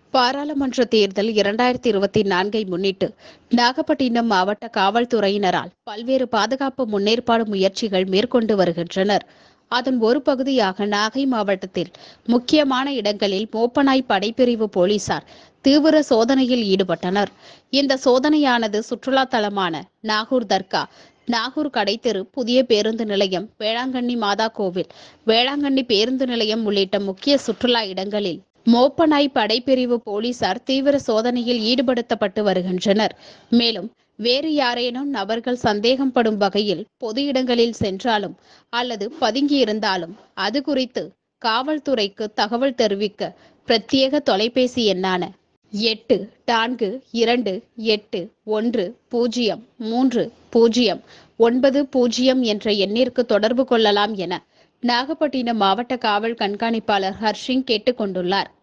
பாராளுமன்ற தேர்தல் 2024ஐ முன்னிட்டு நாகப்பட்டினம் மாவட்ட காவல்துறையினரால் பல்வேறு பாதுகாப்பு முன்னேற்பாடு முயற்சிகள் மேற்கொண்டு வருகின்றனர். அதன் ஒரு பகுதியாக நாகை மாவட்டத்தில் முக்கியமான இடங்களில் மோப்பநாய் படைப்பிரிவு போலீசார் தீவிர சோதனையில் ஈடுபட்டனர். இந்த சோதனையானது சுற்றுலா தலமான நாகூர் தர்கா, நாகூர் கடைத்தெரு, புதிய பேருந்து நிலையம், வேளாங்கண்ணி மாதா கோவில், வேளாங்கண்ணி பேருந்து நிலையம் உள்ளிட்ட முக்கிய சுற்றுலா இடங்களில் மோப்பநாய் படைப்பிரிவு போலீசார் தீவிர சோதனையில் ஈடுபடுத்தப்பட்டு வருகின்றனர். மேலும் வேறு யாரேனும் நபர்கள் சந்தேகப்படும் வகையில் பொது இடங்களில் சென்றாலும் அல்லது பதுங்கியிருந்தாலும் அது குறித்து காவல்துறைக்கு தகவல் தெரிவிக்க பிரத்யேக தொலைபேசி எண்ணான 842821030990 என்ற எண்ணிற்கு தொடர்பு கொள்ளலாம் என நாகப்பட்டினம் மாவட்ட காவல் கண்காணிப்பாளர் ஹர்ஷிங் கேட்டுக் கொண்டுள்ளார்.